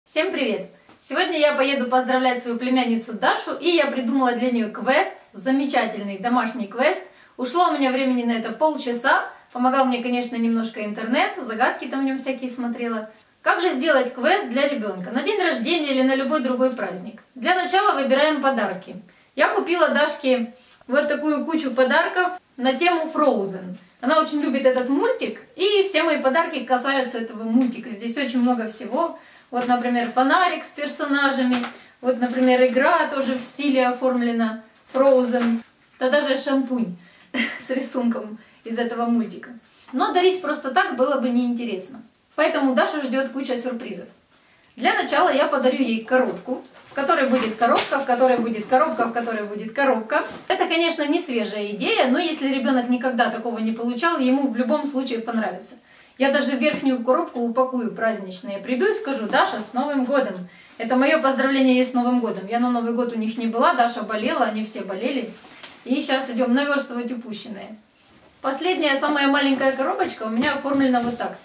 Всем привет! Сегодня я поеду поздравлять свою племянницу Дашу, и я придумала для нее квест, замечательный домашний квест. Ушло у меня времени на это полчаса, помогал мне, конечно, немножко интернет, загадки там в нем всякие смотрела. Как же сделать квест для ребенка на день рождения или на любой другой праздник? Для начала выбираем подарки. Я купила Дашке вот такую кучу подарков на тему Frozen. Она очень любит этот мультик, и все мои подарки касаются этого мультика. Здесь очень много всего. Вот, например, фонарик с персонажами. Вот, например, игра тоже в стиле оформлена Frozen. Да даже шампунь с рисунком из этого мультика. Но дарить просто так было бы неинтересно. Поэтому Дашу ждет куча сюрпризов. Для начала я подарю ей коробку, в которой будет коробка, в которой будет коробка, в которой будет коробка. Это, конечно, не свежая идея, но если ребенок никогда такого не получал, ему в любом случае понравится. Я даже верхнюю коробку упакую празднично. Я приду и скажу: Даша, с Новым годом! Это мое поздравление ей с Новым годом. Я на Новый год у них не была, Даша болела, они все болели. И сейчас идем наверстывать упущенное. Последняя, самая маленькая коробочка у меня оформлена вот так.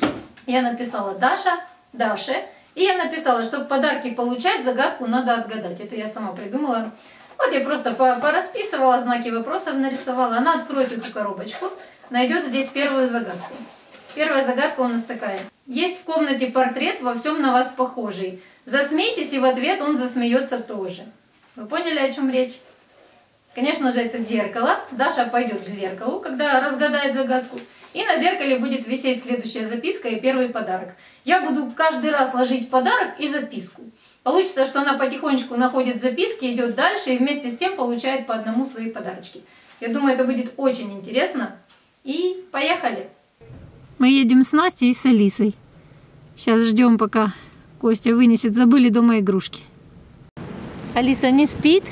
Я написала Даша, Даше. И я написала, чтобы подарки получать, загадку надо отгадать. Это я сама придумала. Вот я просто порасписывала, знаки вопросов нарисовала. Она откроет эту коробочку, найдет здесь первую загадку. Первая загадка у нас такая. Есть в комнате портрет, во всем на вас похожий. Засмейтесь, и в ответ он засмеется тоже. Вы поняли, о чем речь? Конечно же, это зеркало. Даша пойдет к зеркалу, когда разгадает загадку. И на зеркале будет висеть следующая записка и первый подарок. Я буду каждый раз ложить подарок и записку. Получится, что она потихонечку находит записки, идет дальше и вместе с тем получает по одному свои подарочки. Я думаю, это будет очень интересно. И поехали! Мы едем с Настей и с Алисой. Сейчас ждем, пока Костя вынесет. Забыли дома игрушки. Алиса не спит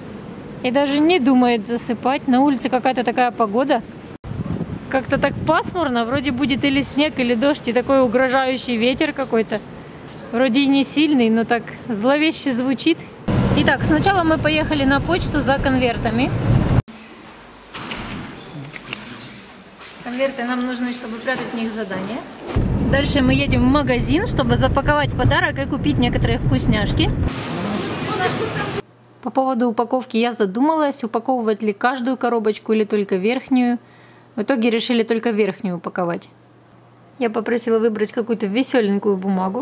и даже не думает засыпать. На улице какая-то такая погода. Как-то так пасмурно. Вроде будет или снег, или дождь. И такой угрожающий ветер какой-то. Вроде и не сильный, но так зловеще звучит. Итак, сначала мы поехали на почту за конвертами. Конверты нам нужны, чтобы прятать в них задания. Дальше мы едем в магазин, чтобы запаковать подарок и купить некоторые вкусняшки. По поводу упаковки я задумалась, упаковывать ли каждую коробочку или только верхнюю. В итоге решили только верхнюю упаковать. Я попросила выбрать какую-то веселенькую бумагу.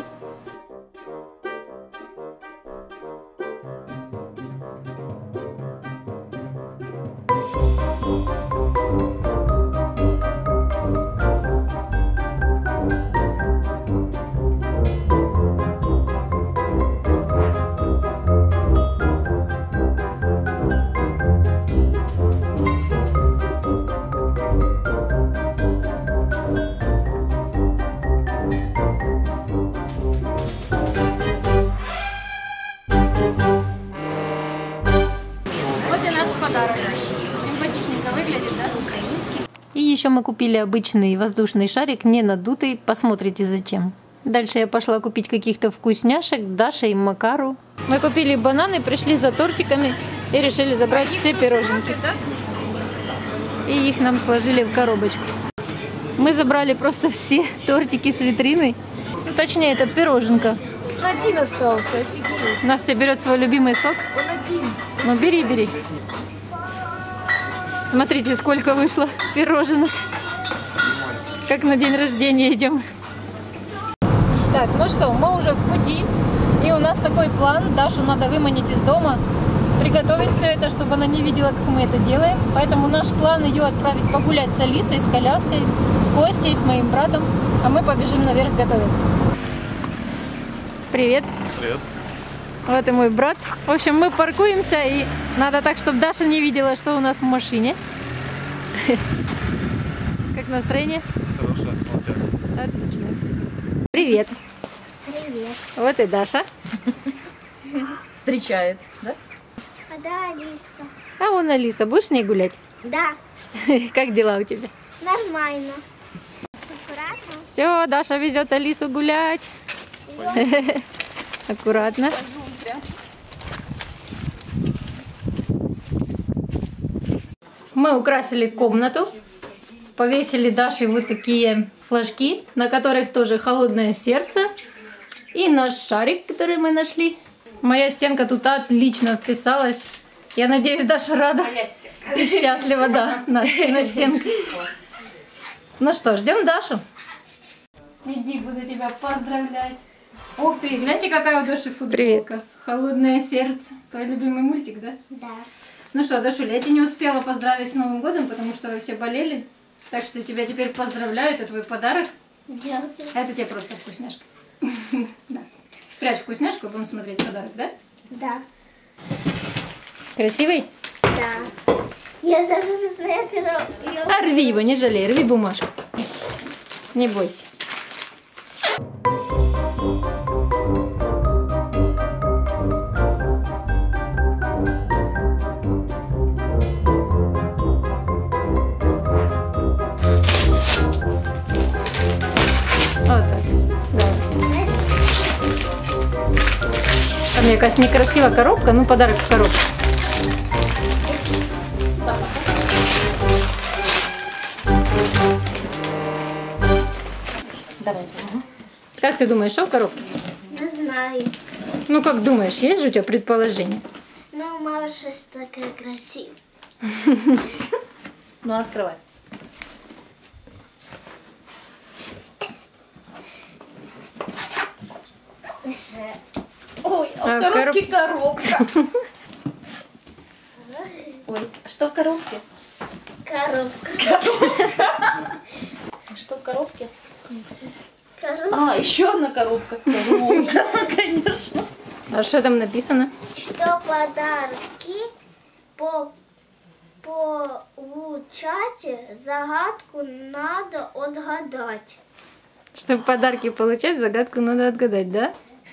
Подарок. Симпатичненько выглядит, да? И еще мы купили обычный воздушный шарик, не надутый. Посмотрите зачем. Дальше я пошла купить каких-то вкусняшек Даше и Макару. Мы купили бананы, пришли за тортиками и решили забрать все пироженки. И их нам сложили в коробочку. Мы забрали просто все тортики с витрины. Ну, точнее, это пироженка. Он один остался, офигеть. Настя берет свой любимый сок. Он один. Ну, бери, бери. Смотрите, сколько вышло пироженок. Как на день рождения идем. Так, ну что, мы уже в пути. И у нас такой план. Дашу надо выманить из дома. Приготовить все это, чтобы она не видела, как мы это делаем. Поэтому наш план ее отправить погулять с Алисой, с коляской, с Костей, с моим братом. А мы побежим наверх готовиться. Привет. Привет. Вот и мой брат. В общем, мы паркуемся, и надо так, чтобы Даша не видела, что у нас в машине. Как настроение? Хорошее. Отлично. Привет. Привет. Вот и Даша. Встречает, да? А да, Алиса. А вон Алиса. Будешь с ней гулять? Да, Как дела у тебя? нормально. Аккуратно. Все, Даша везет Алису гулять. Аккуратно. Мы украсили комнату. Повесили Даше вот такие флажки, на которых тоже холодное сердце. И наш шарик, который мы нашли. Моя стенка тут отлично вписалась. Я надеюсь, Даша рада и счастлива, да, Настина стенка. Ну что, ждем Дашу. Иди, буду тебя поздравлять. Ух ты, гляньте, какая у Даши футболка. Привет. «Холодное сердце». Твой любимый мультик, да? Да. Ну что, Дашуля, я тебя не успела поздравить с Новым годом, потому что вы все болели. Так что тебя теперь поздравляю, это твой подарок. Дякую. Это тебе просто вкусняшка. Да. Спрячь вкусняшку и будем смотреть подарок, да? Да. Красивый? Да. Я даже не знаю, когда... А рви его, не жалей, рви бумажку. Не бойся. Вот так. Да. А мне кажется, некрасивая коробка, ну подарок в коробке. Давай. Как ты думаешь, что в коробке? Не знаю. Ну как думаешь, есть же у тебя предположение? Ну, мама щось таке красиве. Ну, открывай. Ще. Ой, А в в коробке коробка. Ой, а что в коробке? Коробка. Что в коробке? Коробка. А, еще одна коробка. Да, конечно. А что там написано? Что подарки получать, загадку надо отгадать. Чтобы подарки получать, загадку надо отгадать, да?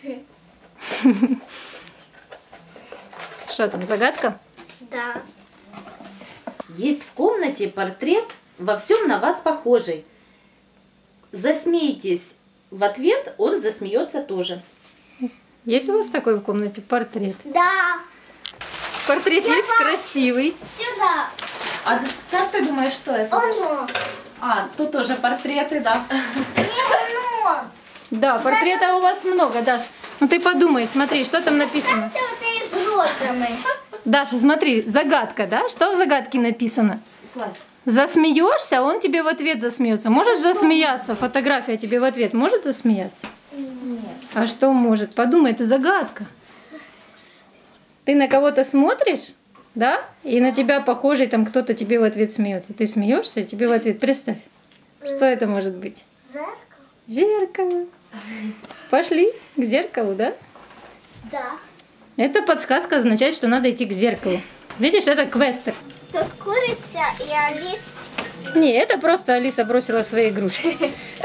Что там, загадка? Да. Есть в комнате портрет во всем на вас похожий. Засмейтесь в ответ, он засмеется тоже. Есть у вас такой в комнате портрет? Да. Портрет есть красивый. Сюда. А как ты думаешь, что это? Оно. А, тут тоже портреты, да. Не оно. Да, портрета у вас много, Даш. Ну ты подумай, смотри, что там написано. Это вот и с розами. Даша, смотри, загадка, да? Что в загадке написано? Слазь. Засмеешься, он тебе в ответ засмеется. Может засмеяться, фотография тебе в ответ может засмеяться? Нет. А что может? Подумай, это загадка. Ты на кого-то смотришь, да? И на тебя похожий, там кто-то тебе в ответ смеется. Ты смеешься, и тебе в ответ. Представь, что это может быть? Зеркало? Зеркало. Пошли к зеркалу, да? Да. Эта подсказка означает, что надо идти к зеркалу. Видишь, это квестер. Тут курица и Алиса. Не, это просто Алиса бросила свои игрушки.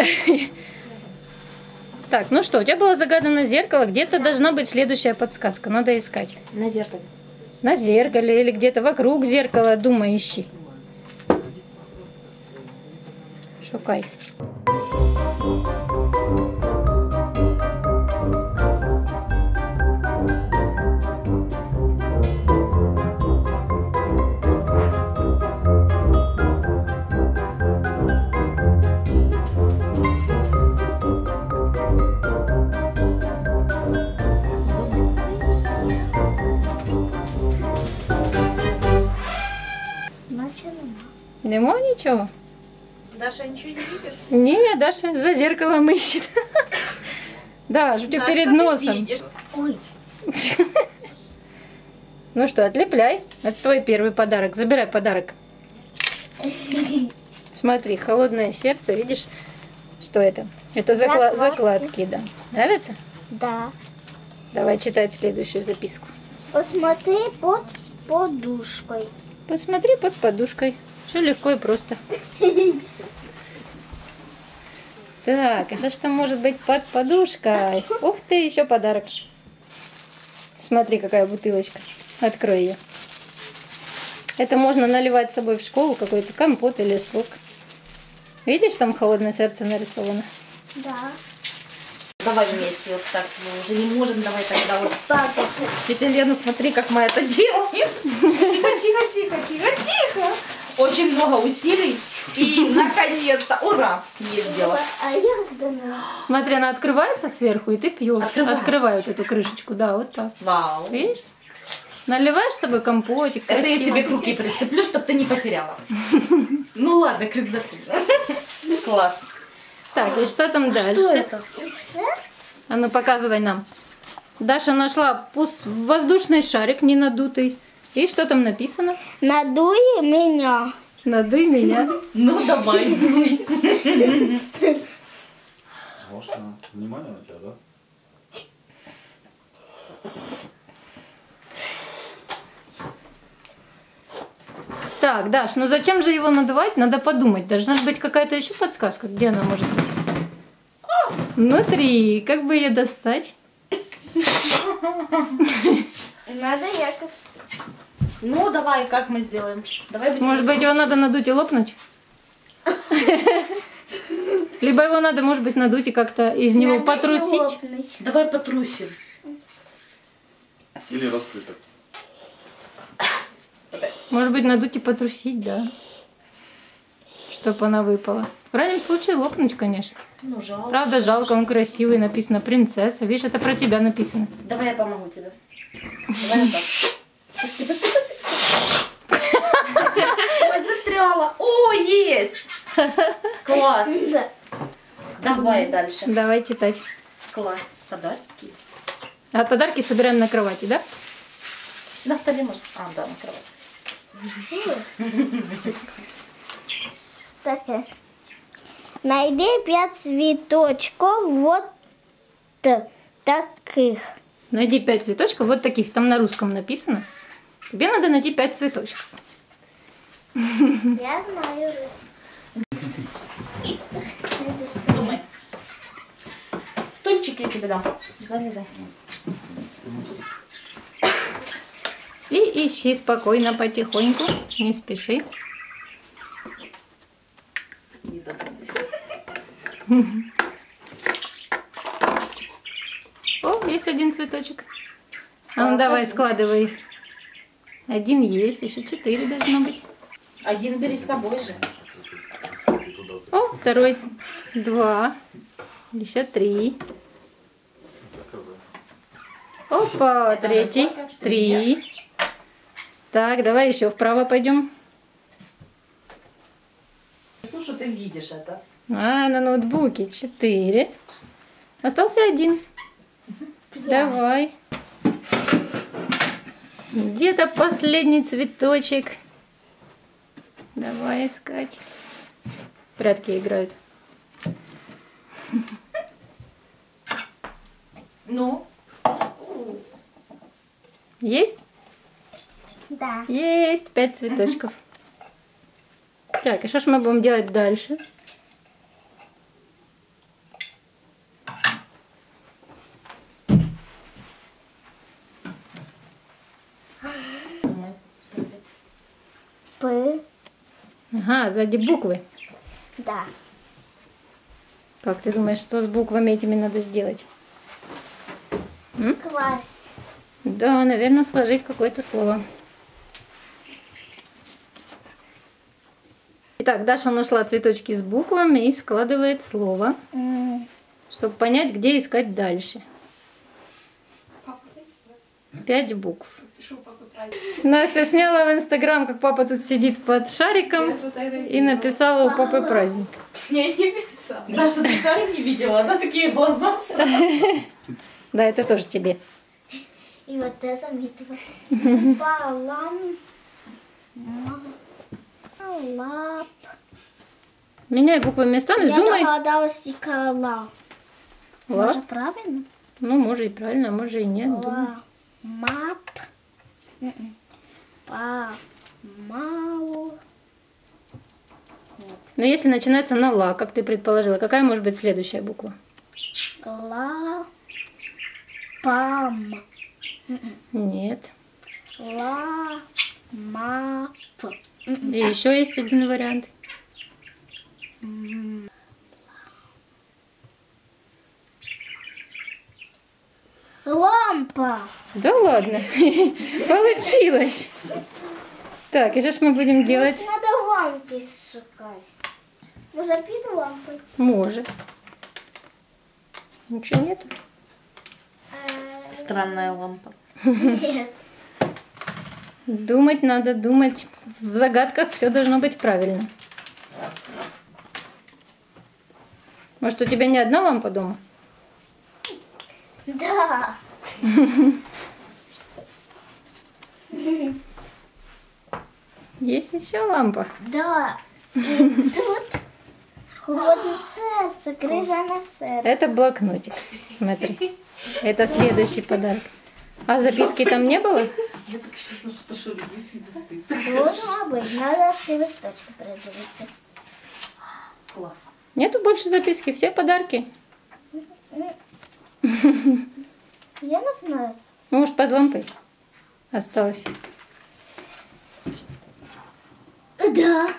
Так, ну что, у тебя было загадано зеркало, где-то должна быть следующая подсказка, надо искать. На зеркале. На зеркале или где-то вокруг зеркала, думай, ищи. Шукай. Нема ничего? Даша ничего не видишь? Не, Даша за зеркалом ищет. Да, у тебя перед носом. Ой. Ну что, отлепляй. Это твой первый подарок. Забирай подарок. Смотри, холодное сердце. Видишь, что это? Это закладки, да. Нравится? Да. Давай читать следующую записку. Посмотри под подушкой. Посмотри под подушкой. Все легко и просто. Так, а что ж там может быть под подушкой? Ух ты, еще подарок. Смотри, какая бутылочка. Открой ее. Это можно наливать с собой в школу, какой-то компот или сок. Видишь, там холодное сердце нарисовано? Да. Давай вместе вот так. Мы уже не можем, давай тогда вот так вот. Тетя Лена, смотри, как мы это делаем. Тихо, тихо, тихо, тихо, тихо. Очень много усилий. И наконец-то, ура, есть дело. А як дано? Смотри, она открывается сверху, и ты пьешь. Открывай вот эту крышечку, да, вот так. Вау. Видишь? Наливаешь с собой компотик, Это красиво. я тебе к руке прицеплю, чтобы ты не потеряла. Ну ладно, к рюкзаку. Класс. Так, и что там дальше? Что это? Ще? А ну показывай нам. Даша нашла воздушный шарик, не надутый. И что там написано? Надуй меня. Надуй меня. Ну давай, дуй. Ложка, внимание на тебя, да? Так, Даш, ну зачем же его надувать? Надо подумать. Должна же быть какая-то еще подсказка. Где она может быть? Внутри. Как бы ее достать? Надо якось. Ну давай, как мы сделаем? Давай будем... Может быть, его надо надуть и лопнуть? Либо его надо, может быть, надуть и как-то из него Надо потрусить. лопнуть. Давай потрусим. Или раскрыто. Может быть, надуть и потрусить, да. Чтоб она выпала. В крайнем случае лопнуть, конечно. Ну жалко. Правда, жалко, он красивый, написано принцесса. Видишь, это про тебя написано. Давай я помогу тебе. Давай я так. Пусти, пусти, пусти, пусти. Ой, застряла. О, есть. Класс. Да. Давай дальше. Давай читать. Класс. Подарки. А подарки собираем на кровати, да? На столе можно. А, да, на кровати. Таке. Найди 5 цветочков вот таких. Найди 5 цветочков, вот таких, там на русском написано. Тебе надо найти 5 цветочков. Я знаю русский. Думай. Стульчик я тебе дам. Залезай. И ищи спокойно, потихоньку, не спеши. Не додумались. О, есть один цветочек. А ну давай, складывай их. Один есть, еще 4 должно быть. Один бери с собой же. О, второй. 2. Еще 3. Опа, третий. 3. Так, давай еще вправо пойдем. Слушай, ты видишь это. А, на ноутбуке 4. Остался 1. Давай. Где-то последний цветочек. Давай искать. В прятки играют. Ну? Есть? Да. Есть 5 цветочков. Так, и что ж мы будем делать дальше? Думай, смотри. П. Ага, сзади буквы. Да. Как ты думаешь, что с буквами этими надо сделать? Скласть. Да, наверное, сложить какое-то слово. Итак, Даша нашла цветочки с буквами и складывает слово, чтобы понять, где искать дальше. 5 букв. Настя сняла в Инстаграм, как папа тут сидит под шариком и написала у папы праздник. Даша, ты шарик не видела? Она такие глаза. Да, это тоже тебе. И вот это заметила. Балам. Лап. Меняй буквы местами, Я думай. догадалась тільки ла. Ла? Може правильно? Ну, может и правильно, а может и нет. думай. Ла. Мап. Па. Мау. Но если начинается на ла, как ты предположила, какая может быть следующая буква? Ла. Пам. Нет. Ла. Мап. И еще есть один вариант. Лампа. Да ладно, получилось. Так, и что ж мы будем делать? Надо лампі шукати. Може під лампою? Может. Ничего нету? Странная лампа. Ні. Думать надо, думать. В загадках все должно быть правильно. Может, у тебя не одна лампа дома? Да. Есть еще лампа. Да. І тут холодне серце, крижане серце. Это блокнотик. Смотри. Это следующий подарок. А записки там не было? Я так честно, что шурубить себе стыд. Должна бути, треба всі листочки передивитися. Класс. Нету больше записки, все подарки. Я не знаю. Может, под лампой осталось. Да.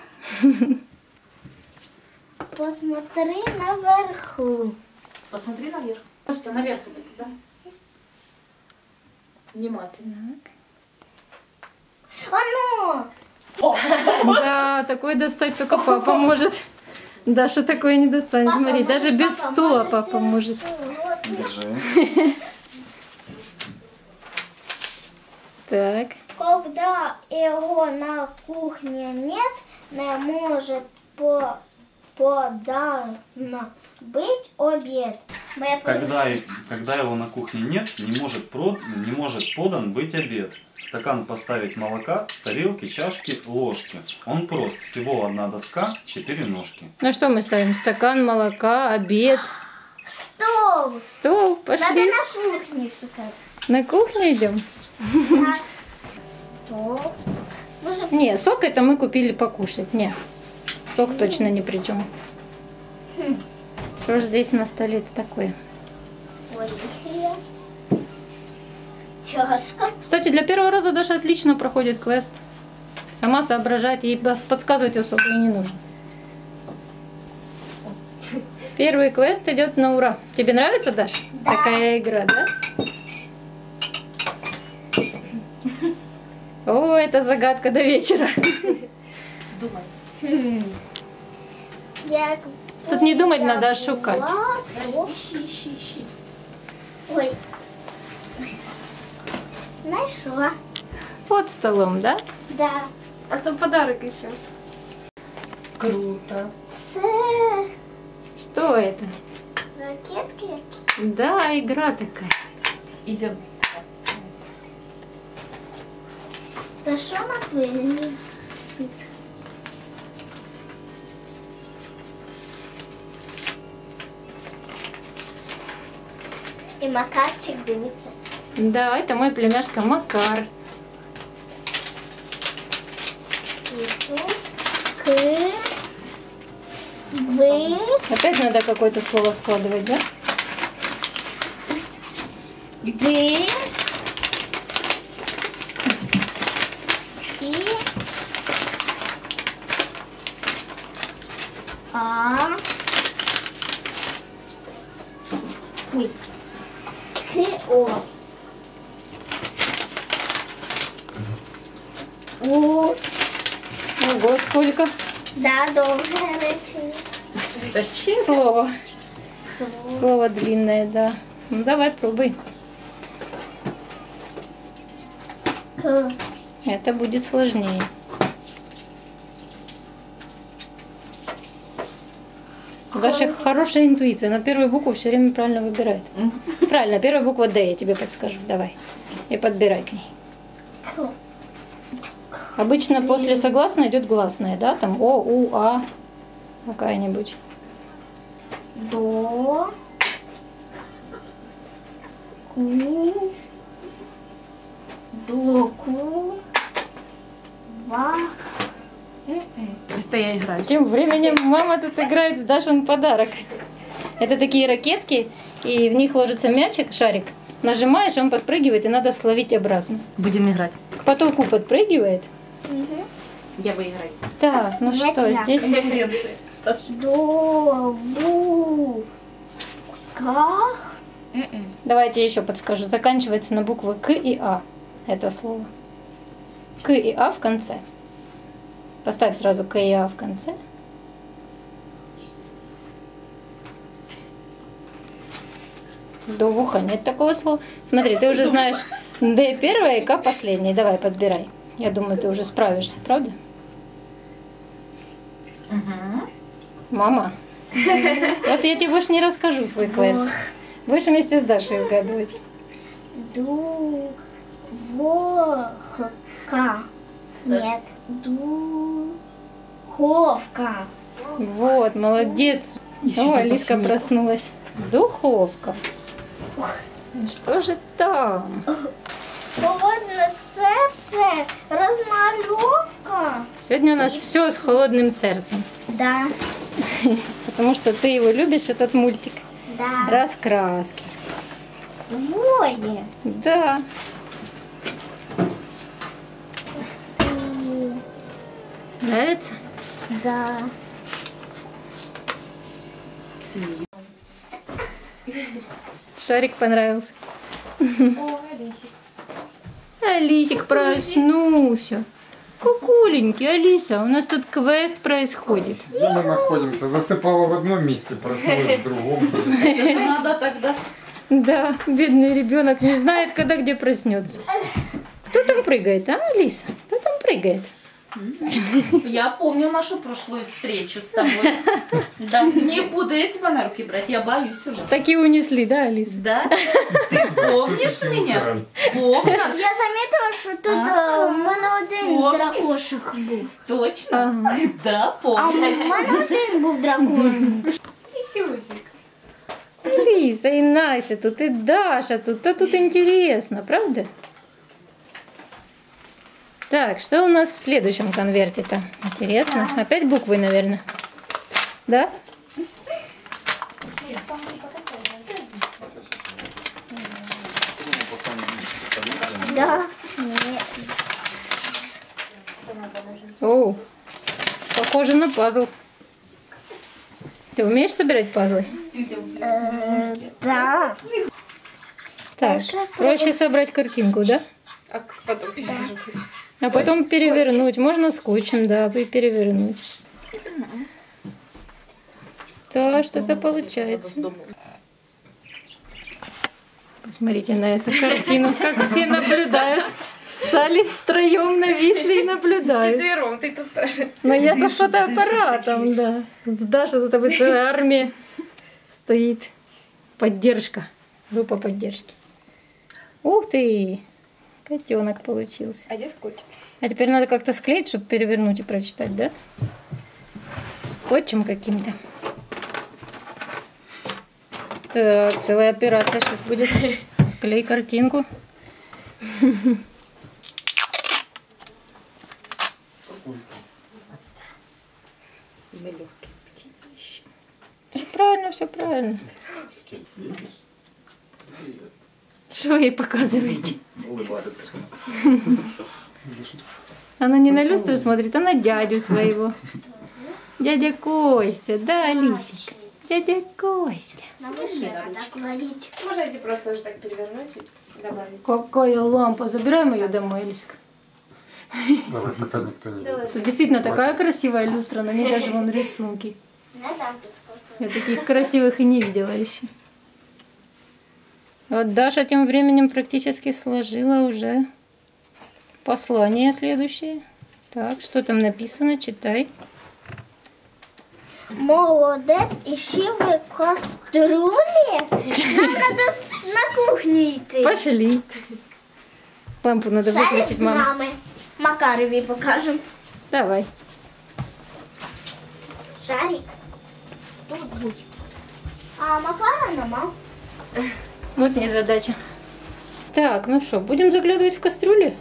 Посмотри наверху. Посмотри наверх. Просто наверх вот так, да? Внимательно. Оно! Да, такой достать только папа может. Даша такое не достанет. Смотри, даже без стула папа может. Держи. Так. Когда его на кухне нет, не может подан быть обед. Когда его на кухне нет, не может подан быть обед. Стакан поставить молока, тарелки, чашки, ложки. Он прост. Всего одна доска, 4 ножки. Ну что мы ставим? Стакан молока, обед, Стол! стол. Надо Пошли. на кухне шукать. На кухню идем? Так. Стол. Може, Не, сок это мы купили покушать. Не, сок точно ни при чем. Что же здесь на столе-то такое? поїхали. Чашка. Кстати, для первого раза Даша отлично проходит квест. Сама соображает, ей подсказывать особо и не нужно. Первый квест идет на ура. Тебе нравится, Даша? Да. Такая игра, да? О, это загадка до вечера. Думай. Як Тут не думать я надо, а шукать. була, то- Ищи. Ой. Знайшла. Под столом, да? Да. А то подарок еще. Круто. Це Что это? ракетки які. Да, игра такая. Идем. Та що написано? Тут. І Макарчик дивиться. Да, это мой племяшка Макар. І тут К. Ви. Опять надо какое-то слово складывать, да? Ди. І. А. Ой. О. О. Ого, сколько Да, довге речення. слово. Слово. Слово длинное, да. Ну давай, пробуй. К. Это будет сложнее. У Даши хорошая интуиция. На первую букву все время правильно выбирает. Правильно, первая буква Д, я тебе подскажу. Давай. И подбирай к ней. К. Обычно после согласной идет гласная, да? Там О, У, А. Какая-нибудь. До. Ку. Доку. Вах. Это я играю. Тем временем мама тут играет в Дашин подарок. Это такие ракетки, и в них ложится мячик, шарик. Нажимаешь, он подпрыгивает, и надо словить обратно. Будем играть. К потолку подпрыгивает. Угу. Я выиграю. Так, ну что, Конфетина. здесь... Конкуренция. До. Бу. Ках. Давайте еще подскажу. Заканчивается на буквы К и А. Это слово. К и А в конце. Поставь сразу КЯ в конце. До в ухо нет такого слова. Смотри, ты уже знаешь Д первое и К последнее. Давай, подбирай. Я думаю, ты уже справишься, правда? Мама, вот я тебе больше не расскажу свой квест. Будешь вместе с Дашей угадывать. Духовка. Нет. Духовка. Вот, молодец. О, Алиска проснулась. Духовка. Что же там? Холодне серце. Размальовка. Сегодня у нас все с холодным сердцем. Да. Потому что ты его любишь, этот мультик. Да. Раскраски. Двое. Да. Нравится? Да. Шарик понравился. Алисик проснулся. Кукуленький, Алиса, у нас тут квест происходит. Где мы находимся? Засыпала в одном месте, проснулась в другом. Надо тогда. Да, бедный ребенок не знает, когда где проснется. Кто там прыгает, а, Алиса? Кто там прыгает? Я помню нашу прошлую встречу с тобой. Да, не буду я тебя на руки брать, я боюсь уже. Так и унесли, да, Алиса? Да? Ты помнишь меня? Помнишь? Я заметила, що тут в мене один дракошик був. Точно? Ага. Да, А в помню. мене один був дракон. Алиса и Настя тут, и Даша тут. А тут интересно, правда? Так, что у нас в следующем конверте-то? Интересно. Опять буквы, наверное. Да? Да. О, похоже на пазл. Ты умеешь собирать пазлы? Да. Так, проще собрать картинку, да? А потом перевернуть. Можно скотчем, да, и перевернуть. Да, что-то получается. Смотрите на эту картину, как все наблюдают. Стали втроем, нависли и наблюдают. Четвером, ты тут тоже. Но я-то с фотоаппаратом, да. Даша, за тобой целая армия стоит. Поддержка. Группа поддержки. Ух ты! Котенок получился. А где скотч? А теперь надо как-то склеить, чтобы перевернуть и прочитать, да? Скотчем каким-то. Так, целая операция сейчас будет. Склей картинку. Все правильно, все правильно. Что вы ей показываете? Она не на люстру смотрит, а на дядю своего. Дядя Костя, да, Алисик? Дядя Костя. На вышли надо говорить. Можно эти просто уже так перевернуть и добавить? Какая лампа. Забираем ее домой, Алиска. Давай, пока никто не видит. Тут действительно такая красивая люстра, на ней даже вон рисунки. Не дам підсказку. Я таких красивых и не видела еще. Вот Даша тем временем практически сложила уже послание следующее. Так, что там написано, читай. Молодець, і ще ви каструлі? Нам треба на кухню йти. Пошли. Лампу надо Шарик выключить, з мама. нами. Макарові покажемо. Давай. Шарик. Тут будь. А Макара нема. Вот мне задача. Так, ну что, будем заглядывать в кастрюли?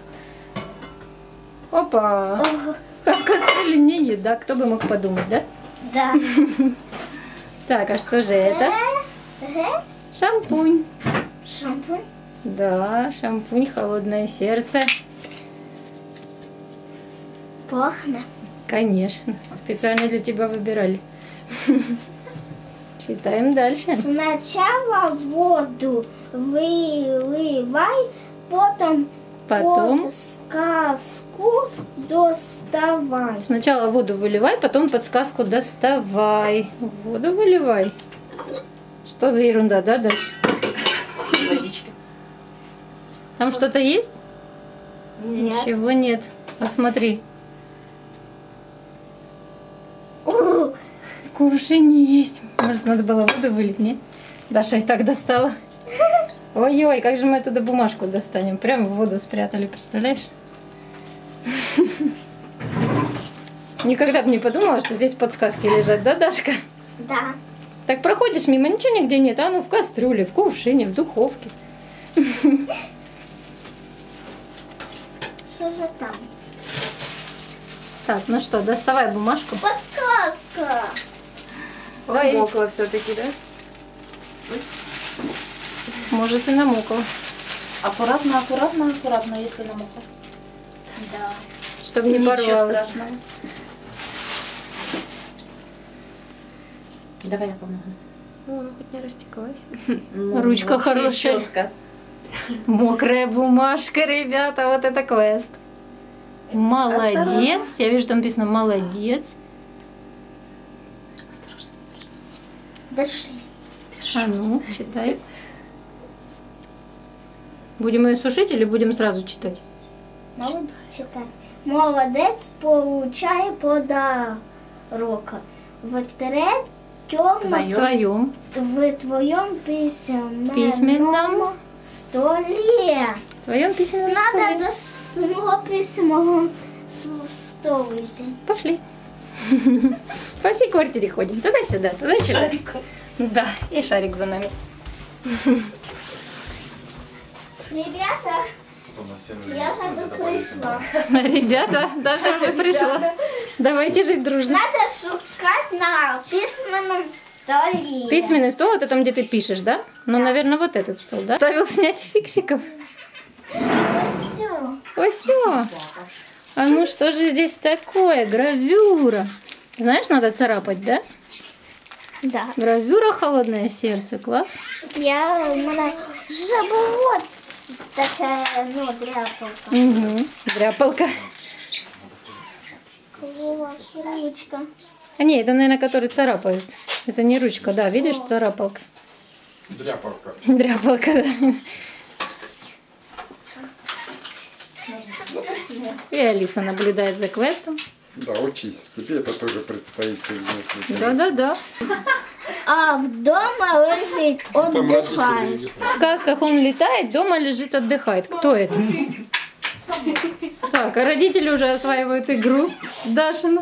Опа. А в кастрюле не еда, кто бы мог подумать, да? Да. Так, а что же это? Шампунь. Шампунь. Да, шампунь, холодное сердце. Пахне. Конечно, специально для тебя выбирали. Читаем дальше. Спочатку воду виливай, потім Потом подсказку доставай. сначала воду выливай, потом подсказку доставай. Воду выливай. Что за ерунда, да, Даш? Водички. Там что-то есть? Нет. Ничего нет. Посмотри. О, В кувшине есть. Может, надо было воду вылить, не? Даша и так достала. Ой-ой, как же мы оттуда бумажку достанем? Прям в воду спрятали, представляешь? Никогда бы не подумала, что здесь подсказки лежат, да, Дашка? да. Так проходишь мимо, ничего нигде нет, а ну в кастрюле, в кувшине, в духовке. Что же там? Так, ну что, доставай бумажку. Подсказка. Ой, Мокла все-таки, да? может и намокла. Аккуратно, аккуратно, аккуратно, если намокла. Да. Чтобы не Ничего порвалось. страшного. Давай я помогу. Ой, хоть не растеклась. Ручка вообще хорошая. чётко. Мокрая бумажка, ребята, вот это квест. Молодец. Я вижу, там написано молодец. Осторожно, Дошли. А ну, читай. Будем ее сушить или будем сразу читать? Молодец. Читать. Молодець получає подарок. В Твоем. твоем письменном Письменном. столі. В твоем письменном Надо столе. до свого письменного столу йти. Пошли. По всей квартире ходим. Туда-сюда, туда-сюда. Шарик. Да, и шарик за нами. Ребята, я вже тут прийшла. Ребята, Даша уже пришла. Давайте жить дружно. Надо шукати на письменном столі. Письменный стол, это там, где ты пишешь, да? Ну, наверное, вот этот стол, да? Ставил снять фиксиков. Все. Ой, все. А ну что же здесь такое? Гравюра. Знаешь, надо царапать, да? Да. Гравюра «Холодное сердце». Класс. У мене живот таке, ну, дряпалка. Угу. Дряпалка. Клас, ручка. А не, это, наверное, которые царапают. Это не ручка, да, видишь, царапалка. Дряпалка. Дряпалка, да. И Алиса наблюдает за квестом. Да, учись. Тебе это тоже предстоит через несколько лет. Да-да-да. А вдома лежить, Там отдыхает. родители В сказках он летает, дома лежит, отдыхает. Кто это? Так, а родители уже осваивают игру. Дашину.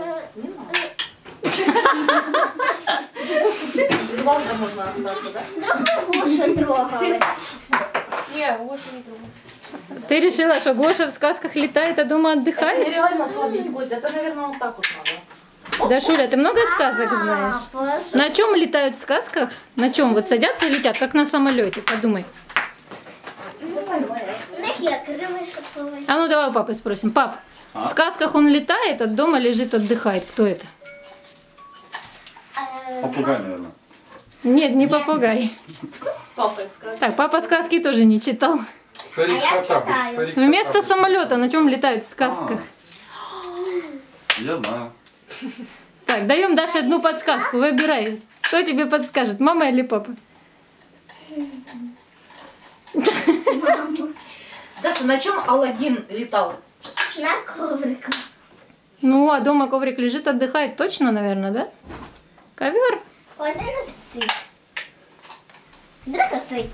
Звонко можно остаться, да? Гоша трогали. Не, Гоша не трогай. Ты решила, что Гоша в сказках летает, а дома Это отдыхает? нереально словить, Гося. Это, наверное, вот так вот надо. Дашуля, ты много сказок знаешь? На чем летают в сказках? На чем? Вот садятся и летят, как на самолете, подумай. У них є крилишок повинні. А ну давай у папы спросим. Пап, в сказках он летает, а дома лежит, отдыхает. Кто это? Попугай, наверное. Нет, не попугай. Папа сказал. Так, папа сказки тоже не читал. Старик А я Потапыч, читаю. старик Вместо Потапыч. самолета на чем летают в сказках? Я знаю. Так, даем Даше одну подсказку, выбирай. Кто тебе подскажет, мама или папа? Даша, на чем Аладдин летал? На коврику. Ну, а дома коврик лежит, отдыхает. Точно, наверное, да? Ковер. Один носи. Драгоцей.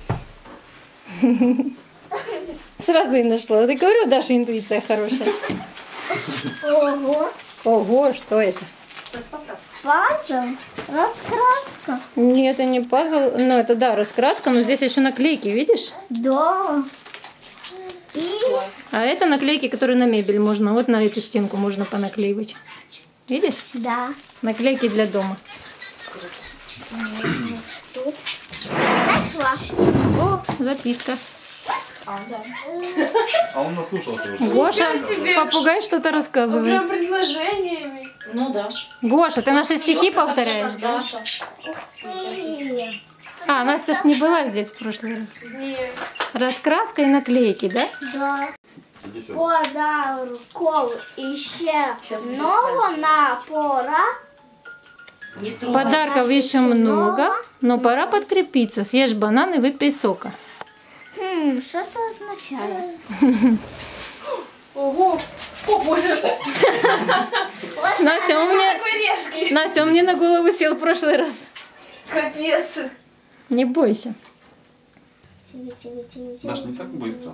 Сразу и нашла. Я говорю, Даша интуиция хорошая. Ого. Ого, что это? Пазл. Раскраска. Нет, это не пазл. Ну, это да, раскраска, но здесь еще наклейки, видишь? Да. И А это наклейки, которые на мебель можно. Вот на эту стенку можно понаклеивать. Видишь? да. Наклейки для дома. Тут. Нашла. О, записка. А он наслушался уже. Гоша, попугай что-то рассказывает. Прям предложениями. Ну да. Гоша, ты наши стихи повторяешь? Даша. Ты. А, Настя ж не была здесь в прошлый раз. Нет. Раскраска и наклейки, да? Да. Иди сюда. Подарков еще много на пора. Не трогай. Подарков еще много, но пора подкрепиться. Съешь банан и выпей сока. Что это означает? Ого. О, боже. Настя, он мне, Какой резкий. Настя, он мне на голову сел в прошлый раз. Капец. Не бойся. Даш, не так быстро.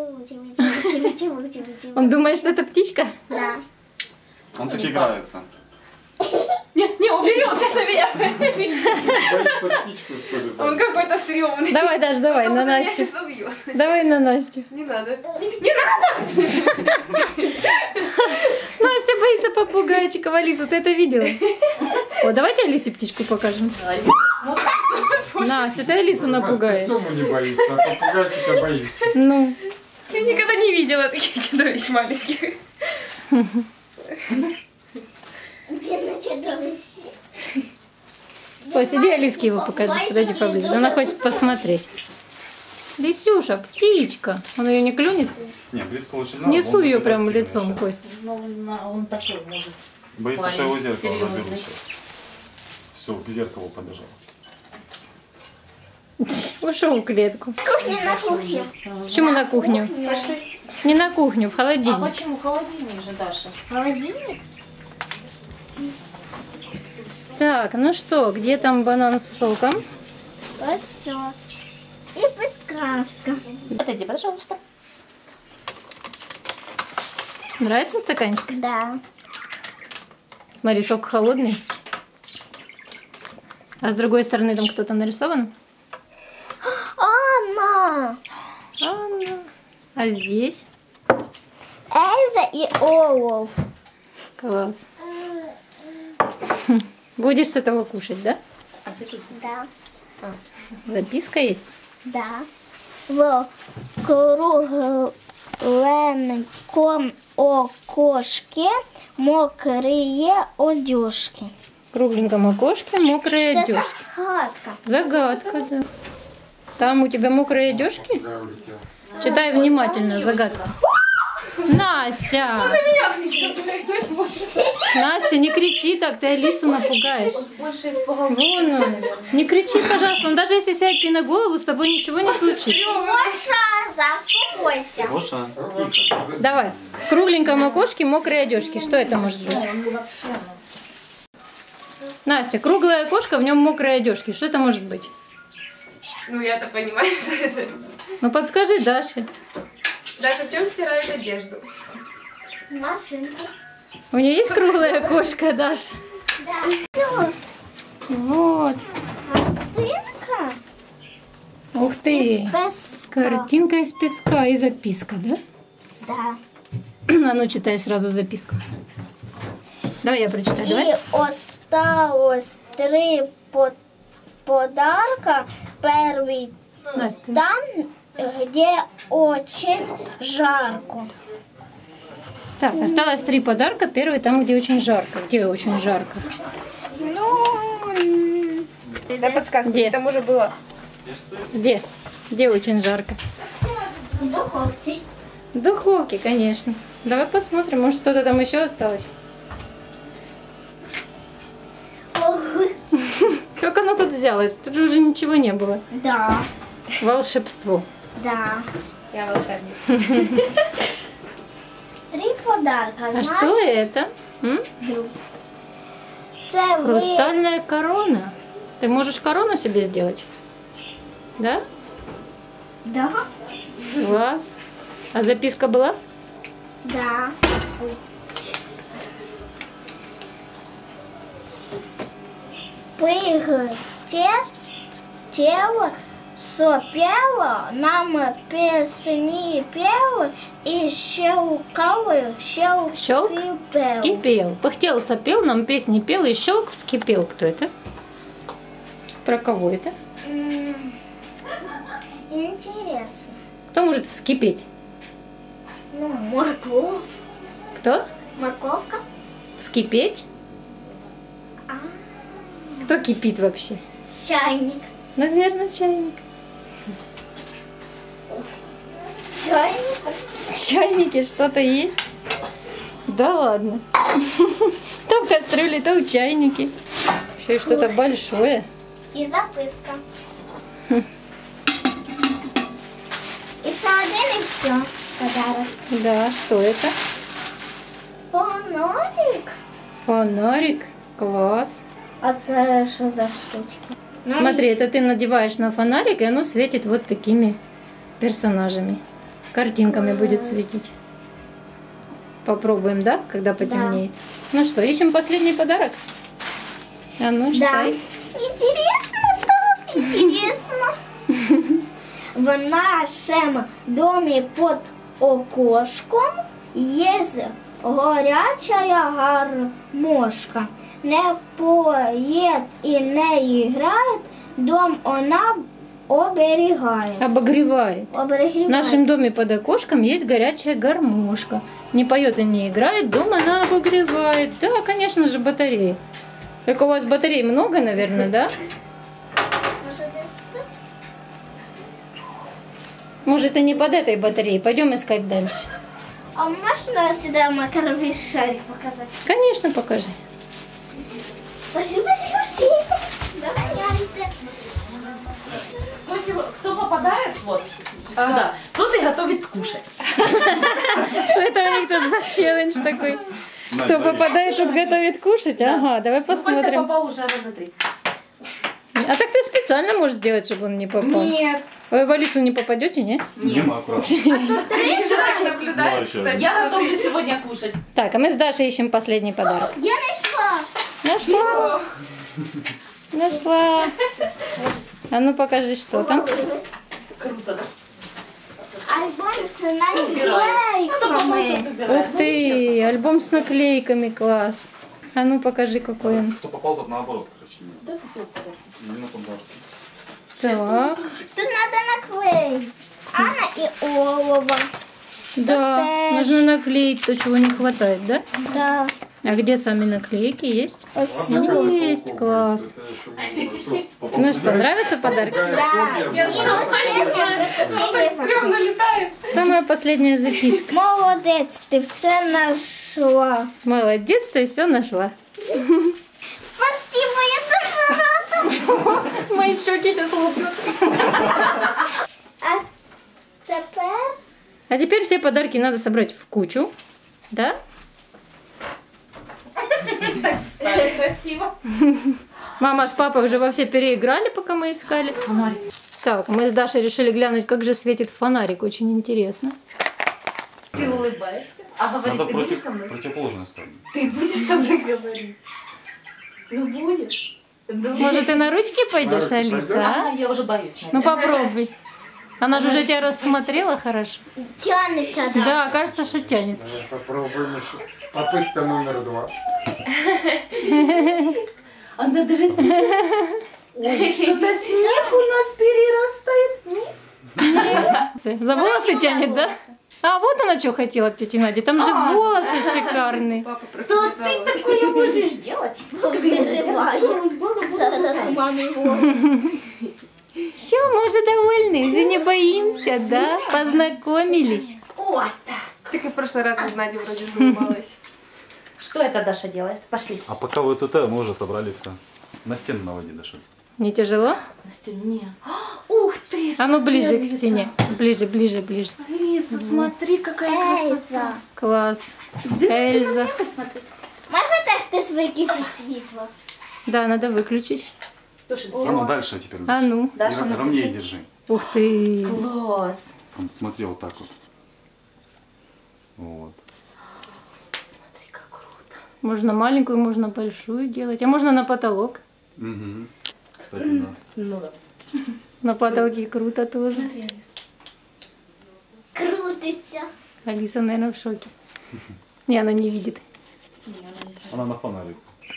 Он думает, что это птичка? Да. Он так играется. Не, убери, он сейчас на меня. Боится птичку, что ли? Он какой-то стрёмный. Давай, Даш, давай, на Меня Настю. сейчас убьет. Давай на Настю. Не надо. Настя боится попугайчиков. Алиса, ты это видела? О, давайте Алисе птичку покажем. Настя, ты Алису напугаешь. Ты Сему не боишься, а попугайчика боишься. Ну, Я никогда не видела таких чудовищ маленьких. Ой, сиди, Алиске его покажи. Подойди поближе. Она хочет посмотреть. Лисюша, птичка. Он ее не клюнет? Не, близко лучше не надо. Несу он ее будет прям активнее лицом, сейчас. Костя. Ну, он такой может. Боится, что его Парень зеркало заберут серьезный. сейчас. Все, к зеркалу побежал. Ушел в клетку. Кухня на кухне. Почему на кухню? Не на кухню, в А холодильник. почему холодильник же, Даша? Холодильник? Так, ну что, где там банан с соком? Все. И подсказка. Отойди, пожалуйста. Нравится стаканчик? Да. Смотри, сок холодный. А с другой стороны там кто-то нарисован? Анна. Анна. А здесь? Эльза и Олов. Класс. Будешь с этого кушать, да? Да. Записка есть? Да. В кругленьком окошке мокрые одежки. В кругленьком окошке мокрые Это одежки. загадка. Загадка, да. Там у тебя мокрые одежки? Да, улетел. Читай внимательно загадку. Настя! Настя, не кричи так, ты Алису напугаешь. Больше испугался. Вон он. Не кричи, пожалуйста. Он даже если сядет тебе на голову, с тобой ничего не случится. Гоша, заспокойся. Гоша, тихо. Давай. В кругленьком окошке мокрые одежки. Что это может быть? Настя, круглое окошко, в нем мокрые одежки. Что это может быть? Ну, я-то понимаю, что это. Ну подскажи Даше. Даша, в чем стирает одежду? Машинка. У нее есть круглое окошко, Даша? Да. Все. Вот. Картинка. Ух ты. Песка. Картинка из песка и записка, да? Да. А ну читай сразу записку. Давай я прочитаю, давай. И осталось 3 подарка. Первый Настя. там, где очень жарко. Так, осталось 3 подарка. Первый там, где очень жарко. Где очень жарко? Ну, Да подсказку, Где? там уже было. Где? Где очень жарко? в духовке. В духовке, конечно. Давай посмотрим, может что-то там еще осталось. Как оно тут взялось? Тут же уже ничего не было. Да, Волшебство. да. Я волшебница. 3 подарка. А что это? М? Це ви... Хрустальная корона. Ты можешь корону себе сделать? Да? Да? Класс. А записка была? Да. Тело сопело, нам песни пело и щелкало, Щелк вскипел. Пыхтел, сопел, нам песни пел и щелк вскипел. Кто это? Про кого это? Интересно. Кто может вскипеть? Ну, морковь. Кто? Морковка. Вскипеть? Кто кипит вообще? Чайник. Наверное, чайник. Чайник. В чайнике что-то есть? Да ладно. То в кастрюле, то в чайнике. Еще и что-то большое. І записка. І ще один і все. Подарок. Да, что это? Фонарик. Фонарик. Класс. А це що за штучки? Смотри, это ты надеваешь на фонарик, и оно светит вот такими персонажами. Картинками будет светить. Попробуем, да, когда потемнеет? Ну что, ищем последний подарок? А ну, Да. читай. Інтересно, так, інтересно. В нашому домі під окошком є горячая гармошка. Не поет и не играет, дом она оберегает. Обогревает. Оберегает. В нашем доме под окошком есть горячая гармошка. Не поет и не играет, дом она обогревает. Да, конечно же, батареи. Только у вас батарей много, наверное, да? Может, и не под этой батареей. Пойдем искать дальше. А можно сюда макаровый шарик показать? Конечно, покажи. Пошли. Давай, Янка. Кто попадает вот сюда, тот и готовит кушать. Что это у них тут за челлендж такой? Кто попадает, тут готовит кушать? Ага, давай Ну, Костя посмотрим. попал уже раза 3. А так ты специально можешь сделать, чтобы он не попал? Нет. Вы в Алису не попадете, нет? Нема аккуратно. Ребенок наблюдает, Давай еще кстати. Я готовлю сегодня кушать. Так, а мы с Дашей ищем последний подарок. Я нашла. Нашла. Нашла. А ну покажи, что там. Круто, да? Альбом с наклейками. Ух ты, альбом с наклейками, класс. А ну покажи, какой он. Кто попал, тот наоборот, короче. Да, ты всё подарок. Не на подарок. Так, Тут надо наклеить. Анна и Олова. да, нужно наклеить то, чего не хватает, да? Да. А где сами наклейки есть? Спасибо. Есть, класс. Ну что, нравится подарок? Я знала, так стрёмно летает. Самая последняя записка. Молодець, ти все нашла. Молодец, ты все нашла. Спасибо, я дуже рада. Мои щеки сейчас лопнут. А тепер А теперь все подарки надо собрать в кучу. Да? Так встали красиво. Мама с папой уже во все переиграли, пока мы искали. Так, мы с Дашей решили глянуть, как же светит фонарик. Очень интересно. Ты улыбаешься, а говорить Надо ты будешь со мной? противоположную сторону. Ты будешь со мной говорить? Ну будешь? Да. Может, ты на ручки пойдешь, На ручки Алиса? Ага, А? я уже боюсь. Ну наверное. попробуй. Она же уже тебя рассмотрела хорошо. тянеться. Да. Да, кажется, что тянется. Попробуем еще. Попытка номер 2. Она даже смеется. Ой, что-то снег у нас перерастает. За волосы тянет, да? А вот она что хотела от тети Нади. Там же волосы шикарные. Папа просто Что не ты дал. такое можешь делать? Зараз мамі голос. Все, мы уже довольны, уже не боимся, да? Познакомились. Вот так. Как и в прошлый раз с Надей вроде занималась. Что это Даша делает? Пошли. А пока вот это мы уже собрали все. На стену наводи, Даша. Не тяжело? На стене. Ух ты! А ну ближе к Алиса. стене. Ближе, ближе, ближе. Алиса, смотри, какая красота. Класс. Да, Эльза. как смотреть? Можете хтось виключити світло? Да, надо выключить. Тушим А ну свет. дальше теперь. А ну. Даша, ну Ровнее включи. держи. Ух ты. Класс. Там, смотри, вот так вот. Вот. Смотри, как круто. Можно маленькую, можно большую делать. А можно на потолок. Угу. Кстати, да. Ну да. На потолке круто тоже. Смотри, Алиса. Крутиться. Алиса, наверное, в шоке. Не, она не видит. Она на фонарик.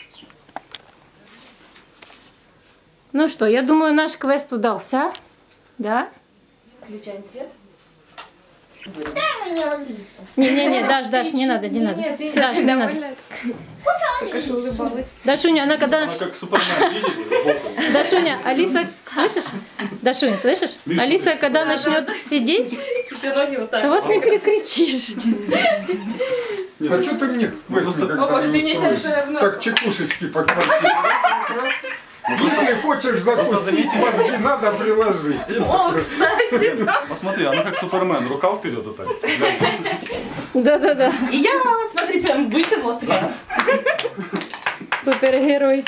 Ну что, я думаю, наш квест удался. Да? Включаем свет. Дай мне Алису. Не-не-не, Даш, не надо, не надо. Даш, не надо. Только что улыбалась. Дашуня, она когда... Она как Супермен, видите? Дашуня, Алиса, слышишь? Дашуня, слышишь? Миша, Алиса, слышишь? когда начнет сидеть, Все ноги вот то так. вас не кричишь. А что ты мне квест Просто- никогда Папа, не ты мне устроишь? щас, Так чекушечки по квартире. Если хочешь закусить, заметили? мозги надо приложить. И О, так. кстати, да. Посмотри, она как Супермен, рука вперед вот так. Да-да-да, И я, смотри, прям вытянулась такая. супергерой.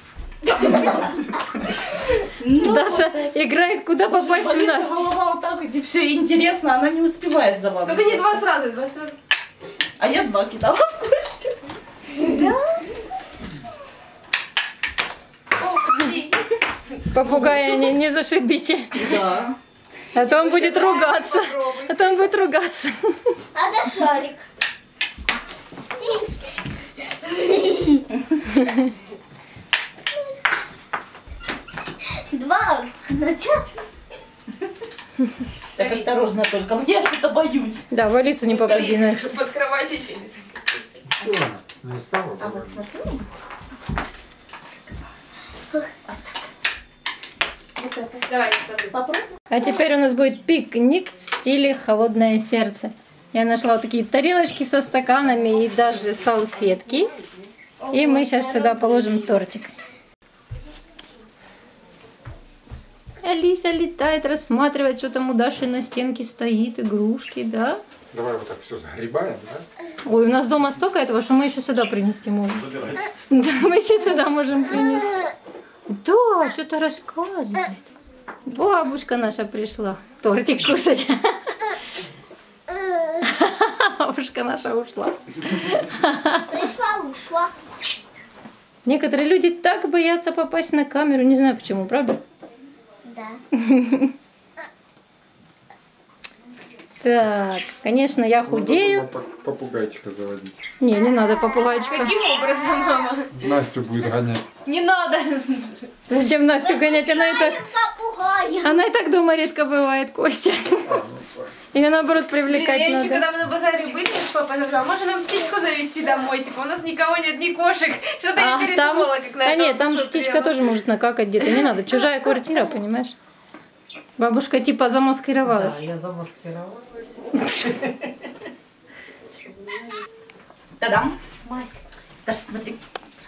Ну, Даша играет, куда попасть в болится Настю. голова вот так, и все интересно, она не успевает за вами. Только не два сразу, два сразу. А я 2 кидала в кости. Да? Попугая не зашибите. Да. А то он будет ругаться. А то он будет ругаться. А да шарик. Два на час. Так осторожно только, я что-то боюсь. Да, в Алису не попади, Настя. Под кроватью еще не закрепите. Всё, не стало? А вот смотри. Вот это. Давай, смотри. Попробуй. А теперь у нас будет пикник в стиле «Холодное сердце». Я нашла вот такие тарелочки со стаканами и даже салфетки. И мы сейчас сюда положим тортик. Алиса летает, рассматривает, что там у Даши на стенке стоит, игрушки, да? Давай вот так все загребаем, да? Ой, у нас дома столько этого, что мы еще сюда принести можем. Забирайте. Да, мы еще сюда можем принести. Да, что-то рассказывает. Бабушка наша пришла тортик кушать. Бабушка наша ушла. Пришла, ушла. Некоторые люди так боятся попасть на камеру, не знаю почему, правда? Да. Так, конечно, я худею. Надо попугайчика заводить. Не надо попугайчика. Каким образом, мама? Настю будет гонять. Не надо. Зачем Настю гонять? Она и так дома редко бывает, Костя. Ее наоборот привлекать Я еще надо. когда мы на базаре были, с папой говорила, можно нам птичку завести домой? Типа, у нас никого нет, ни кошек. Что-то я Там, передумала, как на да это нет, там смотрела. птичка тоже может накакать где-то, не надо. Чужая квартира, понимаешь? Бабушка типа замаскировалась. Я замаскировалась. Та-дам. Даже смотри.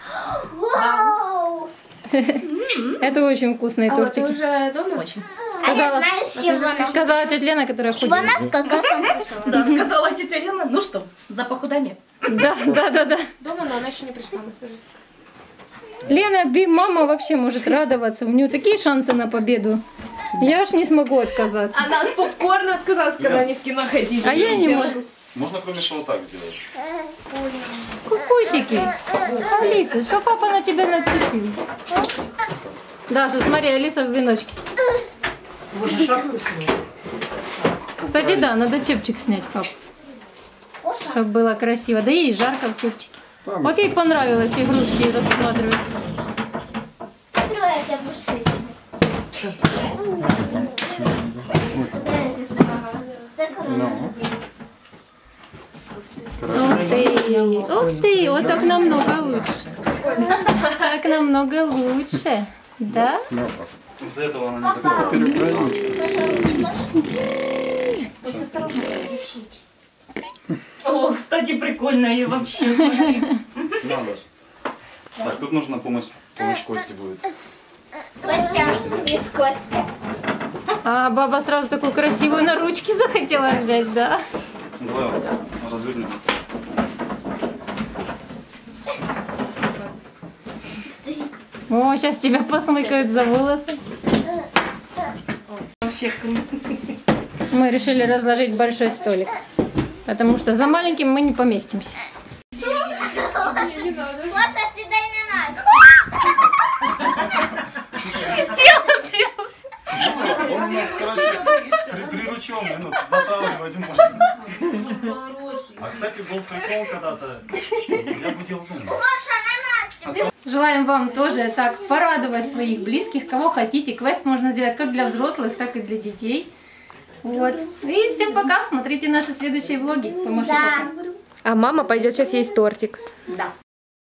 Вау! Это очень вкусные А вот ты тортики. уже дома? Очень. Сказала, А я знаю, с чем расскажу. сказала тетя Лена, которая ходит. Вона с кокосом пришла. Да, сказала тетя Лена. Ну что, за похудание? Да. Дома, но она еще не пришла, массажист. Лена, мама вообще может радоваться. У нее такие шансы на победу. Я аж не смогу отказаться. Она от попкорна отказалась, когда они в кино ходили. А я не могу. Можно кроме что вот так сделать? Кукусики. Алиса, что папа на тебя нацепил? Даша, смотри, Алиса в веночке. Можно шапку снять? Кстати, да, надо чепчик снять, пап. Чтобы было красиво. Да ей жарко в чепчике. Там Вот ей понравилось игрушки рассматривать. Трое для пушистых. ну, Ух ты, вот так намного лучше. Так намного лучше. Да? ну, Из-за этого она не закрывает. О, кстати, прикольно и вообще, смотри. Надо. Так, тут нужна помощь Кости будет. Костя, без Костя. А баба сразу такую красивую на ручки захотела взять, да? Давай вот развернем. О, сейчас тебя посмыкают за волосы. Вообще круто. Мы решили разложить большой столик. Потому что за маленьким мы не поместимся. Маша, сідай на нас. Он у нас, короче, прирученный, ну, наталкивать можно. Хороший. А, кстати, был прикол когда-то. Я будил дома. Маша, на Настю. Желаем вам тоже так порадовать своих близких, кого хотите. Квест можно сделать как для взрослых, так и для детей. Вот. И всем пока, смотрите наши следующие влоги. Помаши пока. А мама пойдет сейчас есть тортик. Да.